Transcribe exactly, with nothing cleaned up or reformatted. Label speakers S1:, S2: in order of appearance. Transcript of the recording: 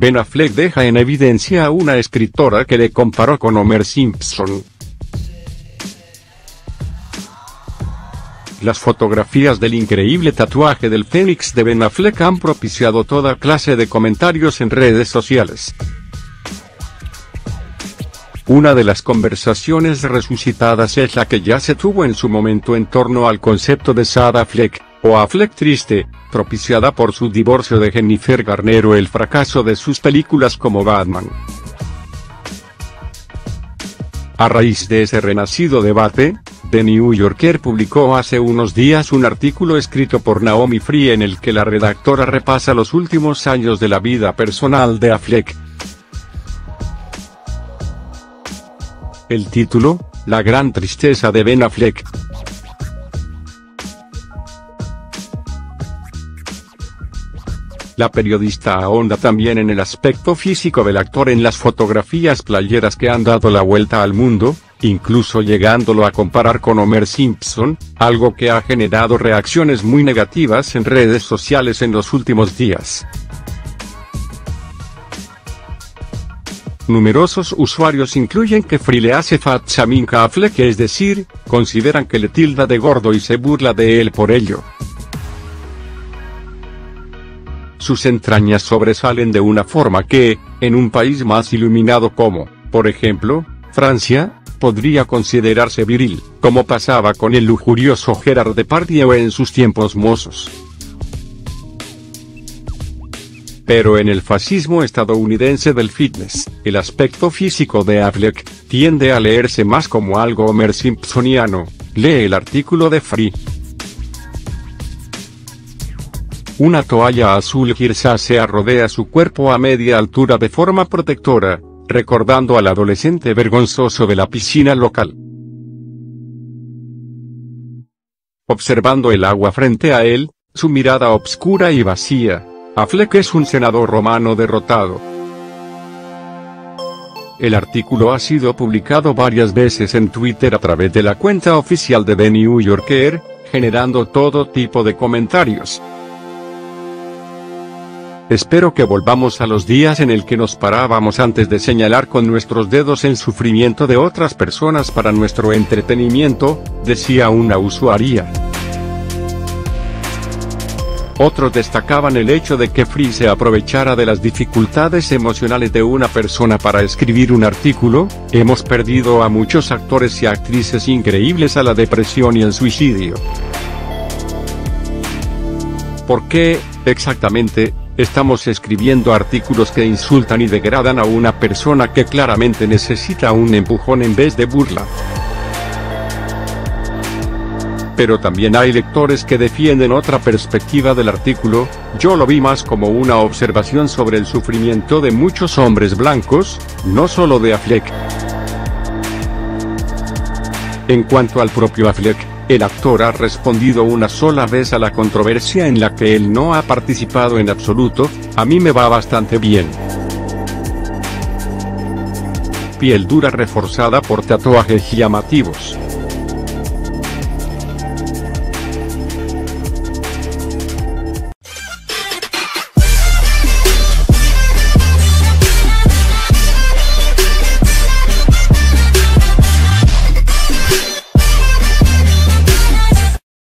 S1: Ben Affleck deja en evidencia a una escritora que le comparó con Homer Simpson. Las fotografías del increíble tatuaje del Fénix de Ben Affleck han propiciado toda clase de comentarios en redes sociales. Una de las conversaciones resucitadas es la que ya se tuvo en su momento en torno al concepto de Sad Affleck, o Affleck triste, propiciada por su divorcio de Jennifer Garner o el fracaso de sus películas como Batman. A raíz de ese renacido debate, The New Yorker publicó hace unos días un artículo escrito por Naomi Free en el que la redactora repasa los últimos años de la vida personal de Affleck. El título: La gran tristeza de Ben Affleck. La periodista ahonda también en el aspecto físico del actor en las fotografías playeras que han dado la vuelta al mundo, incluso llegándolo a comparar con Homer Simpson, algo que ha generado reacciones muy negativas en redes sociales en los últimos días. Numerosos usuarios incluyen que Free le hace fat shaming a Affleck, es decir, consideran que le tilda de gordo y se burla de él por ello. Sus entrañas sobresalen de una forma que, en un país más iluminado como, por ejemplo, Francia, podría considerarse viril, como pasaba con el lujurioso Gerard Depardieu en sus tiempos mozos. Pero en el fascismo estadounidense del fitness, el aspecto físico de Affleck tiende a leerse más como algo Homer Simpsoniano. Lee el artículo de Free. Una toalla azul grisácea rodea su cuerpo a media altura de forma protectora, recordando al adolescente vergonzoso de la piscina local. Observando el agua frente a él, su mirada obscura y vacía, Affleck es un senador romano derrotado. El artículo ha sido publicado varias veces en Twitter a través de la cuenta oficial de The New Yorker, generando todo tipo de comentarios. Espero que volvamos a los días en el que nos parábamos antes de señalar con nuestros dedos el sufrimiento de otras personas para nuestro entretenimiento, decía una usuaria. Otros destacaban el hecho de que Free se aprovechara de las dificultades emocionales de una persona para escribir un artículo. Hemos perdido a muchos actores y actrices increíbles a la depresión y el suicidio. ¿Por qué, exactamente, estamos escribiendo artículos que insultan y degradan a una persona que claramente necesita un empujón en vez de burla? Pero también hay lectores que defienden otra perspectiva del artículo. Yo lo vi más como una observación sobre el sufrimiento de muchos hombres blancos, no solo de Affleck. En cuanto al propio Affleck, el actor ha respondido una sola vez a la controversia en la que él no ha participado en absoluto: a mí me va bastante bien. Piel dura reforzada por tatuajes llamativos.